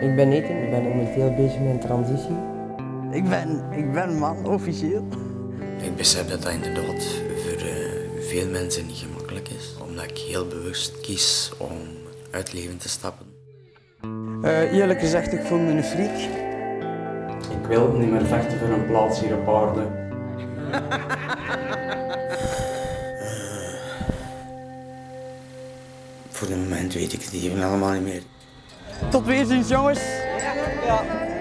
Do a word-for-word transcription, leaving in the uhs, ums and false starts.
Ik ben Ethan, ik ben momenteel bezig met een transitie. Ik ben, ik ben man, officieel. Ik besef dat dat inderdaad voor uh, veel mensen niet gemakkelijk is, omdat ik heel bewust kies om uit het leven te stappen. Uh, eerlijk gezegd, ik voel me een freak. Ik wil niet meer vechten voor een plaats hier op aarde. uh, voor het moment weet ik het even allemaal niet meer. Tot weerziens, jongens. Ja. Ja.